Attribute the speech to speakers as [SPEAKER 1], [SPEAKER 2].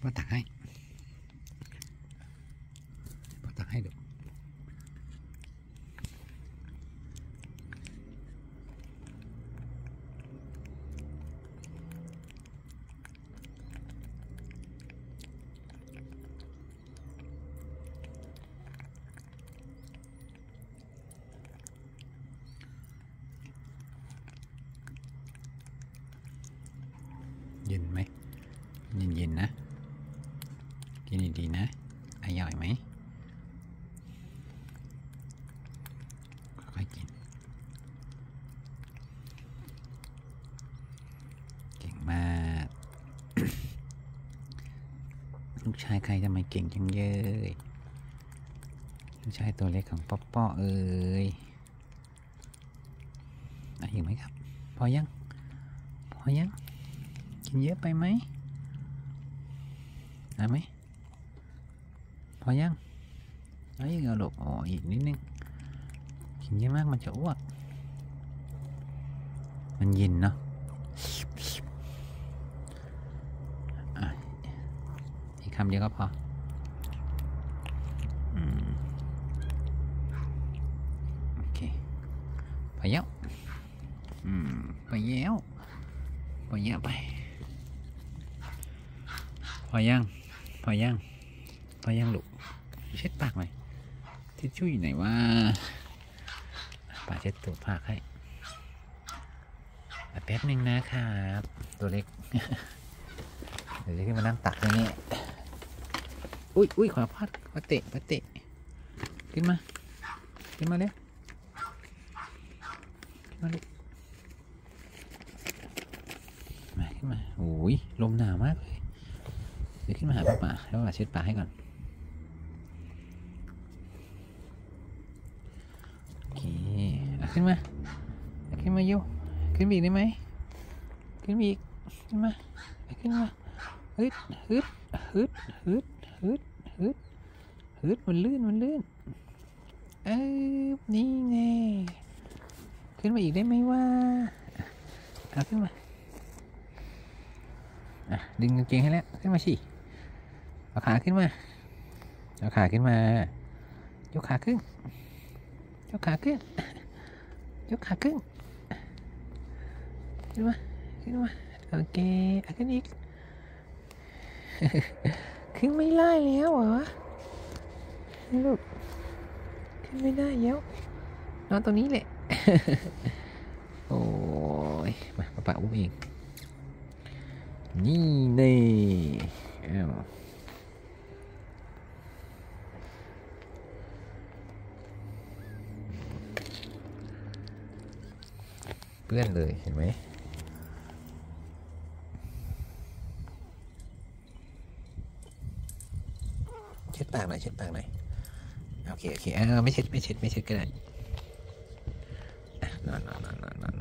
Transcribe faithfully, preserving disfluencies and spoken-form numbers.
[SPEAKER 1] พ่อตักให้พ่อตักให้ดูเย็นไหมเย็นๆนะกินดีๆนะอร่อยไหมค่อยๆกินเก่งมาก ลูกชายใครทำไมเก่งจังเยยลูกชายตัวเล็กของป๊อปป้อเอ้ยอ่ะเห็นไหมครับพอยังพอยังกินเยอะไปไหมได้ไหมพอยังเอาอีกเอาลูกอ๋ออีกนิดนึงกินเยอะมากมันจะอ้วกมันเย็นเนาะอ่ะอีกคำเดียวก็พออืมโอเคไปแล้วอืมไปแล้วไปแล้วไปพอยังพอยังพอยังลูกเช็ดปากหน่อยทิชชู่อยู่ไหนวะป้าเช็ดตัวปากให้แป๊บนึงนะครับตัวเล็กเดี๋ยวจะขึ้นมานั่งตักเลยเนี่ยอุ้ยอุ้ยขวาพลาดขวาเตะขวาเตะขึ้นมาขึ้นมาเร็วมาลูกมาขึ้นมาโอ้ยลมหนาวมากเลยเดี๋ยวขึ้นมาหาป้าป่าแล้วมาเช็ดปากให้ก่อนโอเคขึ้นมาขึ้นมาโยขึ้นอีกได้ไหมขึ้นอีกขึ้นมาขึ้นมาฮึดฮึดฮึดฮึดฮึดฮึดฮึดมันลื่นมันลื่นเออนี่ไงขึ้นมาอีกได้ไหมว่าเอาขึ้นมาอ่ะดึงกางเกงให้แล้วขึ้นมาสิเอาขาขึ้นมาเอาขาขึ้นมายกขาขึ้นยกขาขึ้นยกขาขึ้นขึ้นมาขึ้นมาโอเคเอาขึ้นอีกขึ้นไม่ได้แล้วเหรอลูกขึ้นไม่ได้แล้วนอนตรงนี้แหละโอ้ยมาป้าอุ้มเองนี่เน่เปื้อนเลยเห็นไหมเช็ดปากหน่อยเช็ดปากหน่อยโอเคโอเคอ่าไม่เช็ดไม่เช็ดไม่เช็ดก็ได้นอนนอนนอนนอน